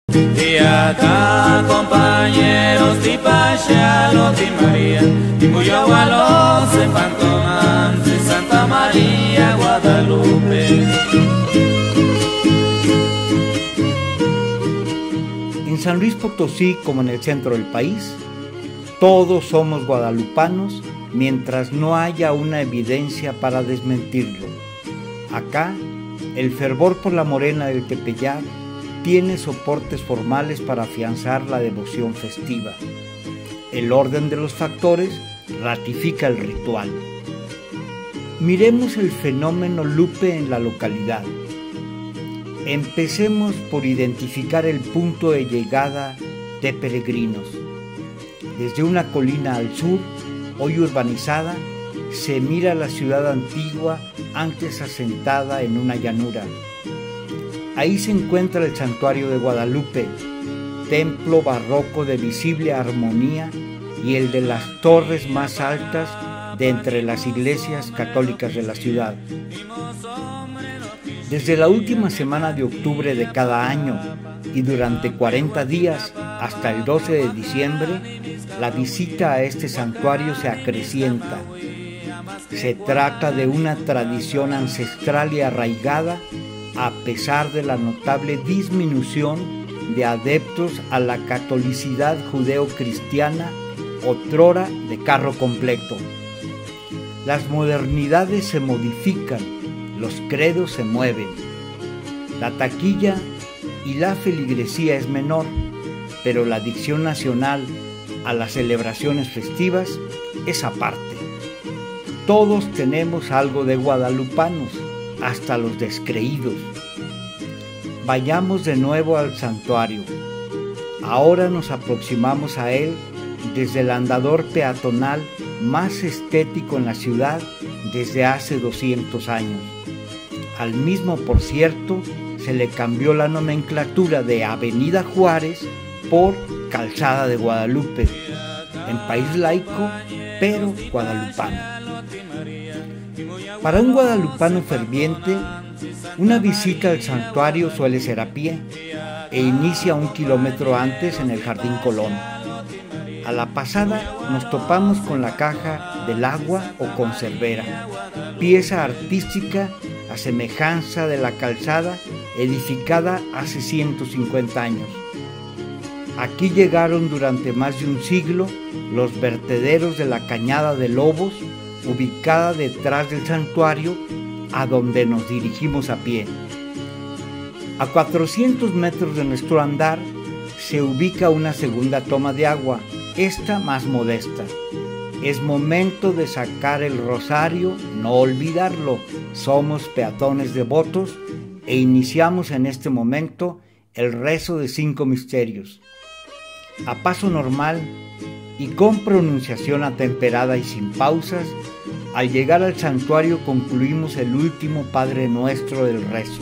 Y acá compañeros Tipachalo, María, y Muyagualos, Pantomante, Santa María, Guadalupe. En San Luis Potosí, como en el centro del país, todos somos guadalupanos mientras no haya una evidencia para desmentirlo. Acá, el fervor por la morena del Tepeyac tiene soportes formales para afianzar la devoción festiva. El orden de los factores ratifica el ritual. Miremos el fenómeno Lupe en la localidad. Empecemos por identificar el punto de llegada de peregrinos. Desde una colina al sur, hoy urbanizada, se mira la ciudad antigua antes asentada en una llanura. Ahí se encuentra el santuario de Guadalupe, templo barroco de visible armonía y el de las torres más altas de entre las iglesias católicas de la ciudad. Desde la última semana de octubre de cada año y durante 40 días hasta el 12 de diciembre, la visita a este santuario se acrecienta. Se trata de una tradición ancestral y arraigada a pesar de la notable disminución de adeptos a la catolicidad judeo-cristiana, otrora de carro completo. Las modernidades se modifican, los credos se mueven. La taquilla y la feligresía es menor, pero la adicción nacional a las celebraciones festivas es aparte. Todos tenemos algo de guadalupanos, hasta los descreídos. Vayamos de nuevo al santuario. Ahora nos aproximamos a él desde el andador peatonal más estético en la ciudad desde hace 200 años. Al mismo, por cierto, se le cambió la nomenclatura de Avenida Juárez por Calzada de Guadalupe, en país laico, pero guadalupano. Para un guadalupano ferviente, una visita al santuario suele ser a pie e inicia 1 kilómetro antes en el Jardín Colón. A la pasada nos topamos con la Caja del Agua o Conservera, pieza artística a semejanza de la calzada edificada hace 150 años. Aquí llegaron durante más de un siglo los vertederos de la Cañada de Lobos, ubicada detrás del santuario, a donde nos dirigimos a pie. A 400 metros de nuestro andar se ubica una segunda toma de agua, esta más modesta. Es momento de sacar el rosario, no olvidarlo. Somos peatones devotos e iniciamos en este momento el rezo de 5 misterios. A paso normal y con pronunciación atemperada y sin pausas, al llegar al santuario concluimos el último Padre Nuestro del rezo.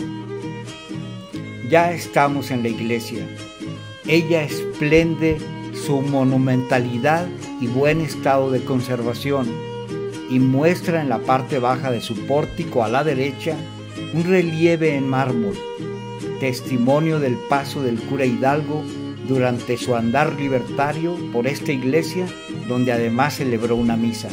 Ya estamos en la iglesia. Ella esplende su monumentalidad y buen estado de conservación y muestra en la parte baja de su pórtico a la derecha un relieve en mármol, testimonio del paso del cura Hidalgo durante su andar libertario por esta iglesia, donde además celebró una misa.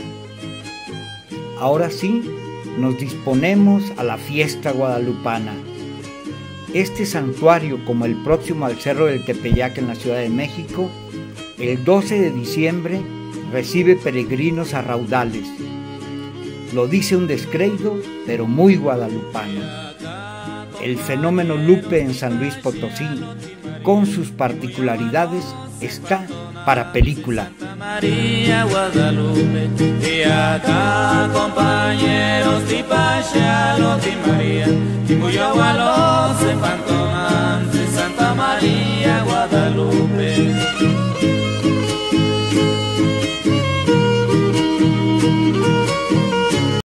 Ahora sí, nos disponemos a la fiesta guadalupana. Este santuario, como el próximo al Cerro del Tepeyac en la Ciudad de México, el 12 de diciembre recibe peregrinos a raudales. Lo dice un descreído, pero muy guadalupano. El fenómeno Lupe en San Luis Potosí, con sus particularidades, está para película. María Guadalupe, y acá compañeros Tipachalo, María, y Muyagualos, Pantomante.